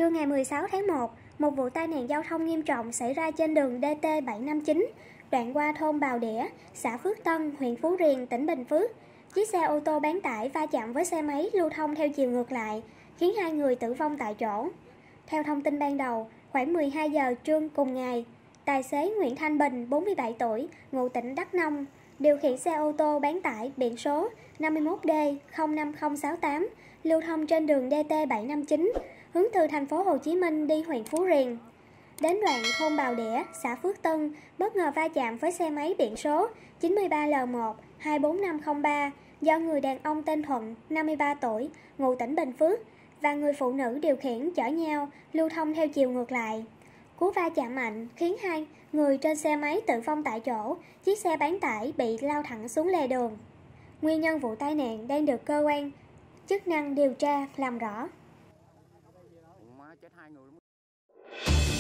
trưa ngày 16 tháng 1, một vụ tai nạn giao thông nghiêm trọng xảy ra trên đường DT-759, đoạn qua thôn Bào Đĩa, xã Phước Tân, huyện Phú Riềng, tỉnh Bình Phước. Chiếc xe ô tô bán tải va chạm với xe máy lưu thông theo chiều ngược lại, khiến 2 người tử vong tại chỗ. Theo thông tin ban đầu, khoảng 12 giờ trưa cùng ngày, tài xế Nguyễn Thanh Bình, 47 tuổi, ngụ tỉnh Đắk Nông, điều khiển xe ô tô bán tải biển số 51D05068 lưu thông trên đường DT-759, hướng từ thành phố Hồ Chí Minh đi huyện Phú Riềng. Đến đoạn thôn Bào Đĩa, xã Phước Tân, bất ngờ va chạm với xe máy biển số 93L1-24503 do người đàn ông tên Thuận, 53 tuổi, ngụ tỉnh Bình Phước, và người phụ nữ điều khiển chở nhau lưu thông theo chiều ngược lại. Cú va chạm mạnh khiến 2 người trên xe máy tử vong tại chỗ, chiếc xe bán tải bị lao thẳng xuống lề đường. Nguyên nhân vụ tai nạn đang được cơ quan chức năng điều tra làm rõ. Chết 2 người.